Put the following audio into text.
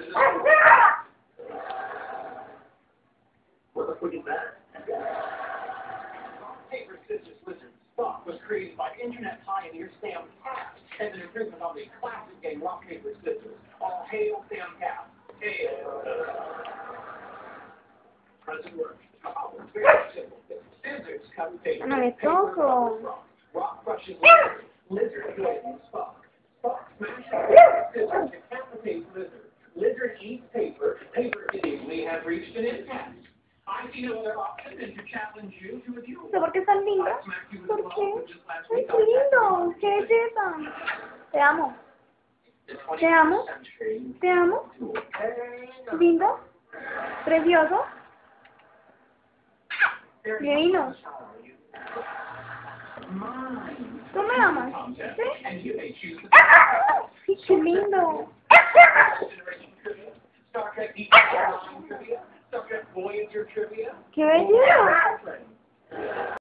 What the fuck is that? Paper, scissors, lizard, Spock was created by internet pioneer Sam Cass as an improvement on the classic game rock, paper, scissors. All hail Sam Cass. Hail. Present work. Oh, it's very simple. Scissors cut paper. Paper covers rock. Rock crushes lizard. Lizard kills Spock. Spock smashes scissors decapitates lizard. Lizard eats paper. Paper seemingly has reached an impasse. I see no other option than to challenge you to a duel. ¿Por qué tan lindo? ¿Por qué? ¡Ay, qué lindo! ¿Qué es eso? Te amo. Te amo. Te amo. Lindo. Precioso. Divino. ¿Tú me amas? ¿Sí? ¡Ah! ¡Sí, qué lindo! ¡Qué bello!